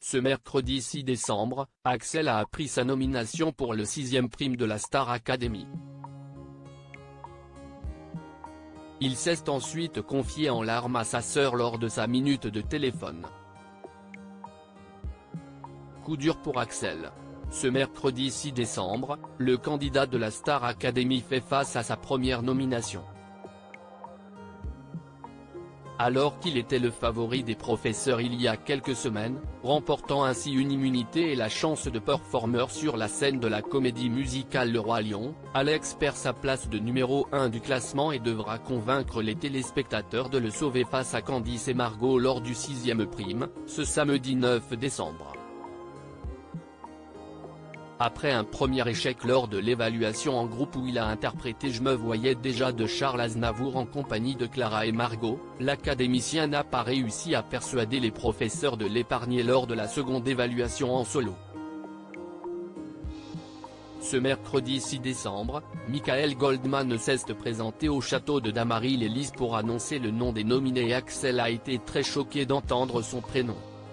Ce mercredi 6 décembre, Axel a appris sa nomination pour le 6e prime de la Star Academy. Il s'est ensuite confié en larmes à sa sœur lors de sa minute de téléphone. Coup dur pour Axel. Ce mercredi 6 décembre, le candidat de la Star Academy fait face à sa première nomination. Alors qu'il était le favori des professeurs il y a quelques semaines, remportant ainsi une immunité et la chance de performeur sur la scène de la comédie musicale Le Roi Lion, Alex perd sa place de numéro 1 du classement et devra convaincre les téléspectateurs de le sauver face à Candice et Margot lors du 6e prime, ce samedi 9 décembre. Après un premier échec lors de l'évaluation en groupe où il a interprété Je me voyais déjà de Charles Aznavour en compagnie de Clara et Margot, l'académicien n'a pas réussi à persuader les professeurs de l'épargner lors de la seconde évaluation en solo. Ce mercredi 6 décembre, Michael Goldman s'est présenté au château de Damary-les-Lys pour annoncer le nom des nominés et Axel a été très choqué d'entendre son prénom.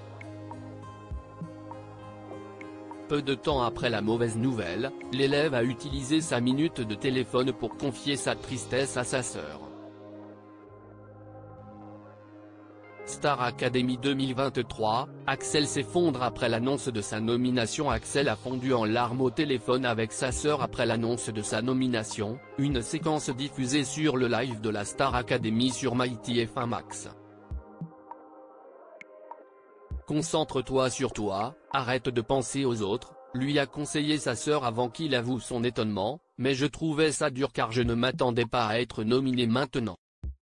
Peu de temps après la mauvaise nouvelle, l'élève a utilisé sa minute de téléphone pour confier sa tristesse à sa sœur. Star Academy 2023, Axel s'effondre après l'annonce de sa nomination. Axel a fondu en larmes au téléphone avec sa sœur après l'annonce de sa nomination, une séquence diffusée sur le live de la Star Academy sur MyTF1 Max. Concentre-toi sur toi, arrête de penser aux autres, lui a conseillé sa sœur avant qu'il avoue son étonnement, mais je trouvais ça dur car je ne m'attendais pas à être nominé maintenant.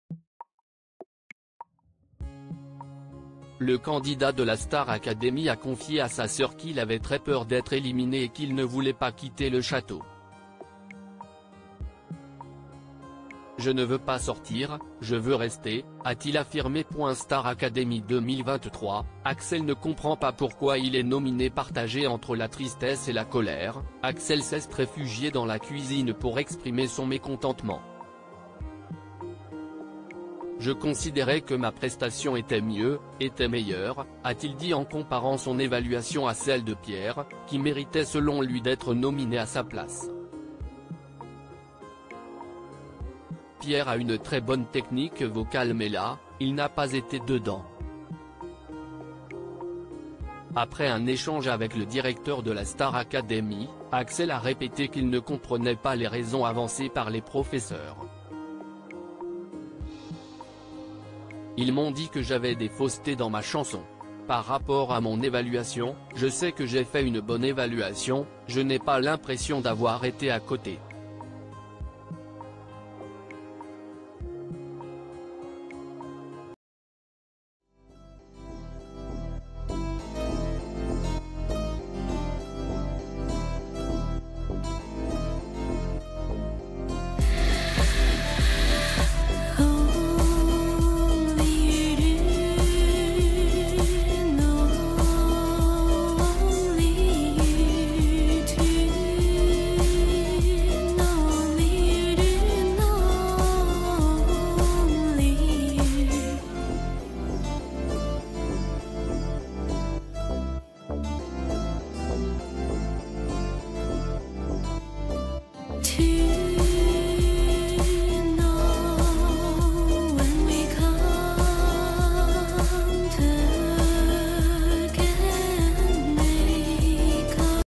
Le candidat de la Star Academy a confié à sa sœur qu'il avait très peur d'être éliminé et qu'il ne voulait pas quitter le château. Je ne veux pas sortir, je veux rester, a-t-il affirmé. Star Academy 2023, Axel ne comprend pas pourquoi il est nominé. Partagé entre la tristesse et la colère, Axel s'est réfugié dans la cuisine pour exprimer son mécontentement. Je considérais que ma prestation était meilleure, a-t-il dit en comparant son évaluation à celle de Pierre, qui méritait selon lui d'être nominé à sa place. Pierre a une très bonne technique vocale mais là, il n'a pas été dedans. Après un échange avec le directeur de la Star Academy, Axel a répété qu'il ne comprenait pas les raisons avancées par les professeurs. Ils m'ont dit que j'avais des faussetés dans ma chanson. Par rapport à mon évaluation, je sais que j'ai fait une bonne évaluation, je n'ai pas l'impression d'avoir été à côté.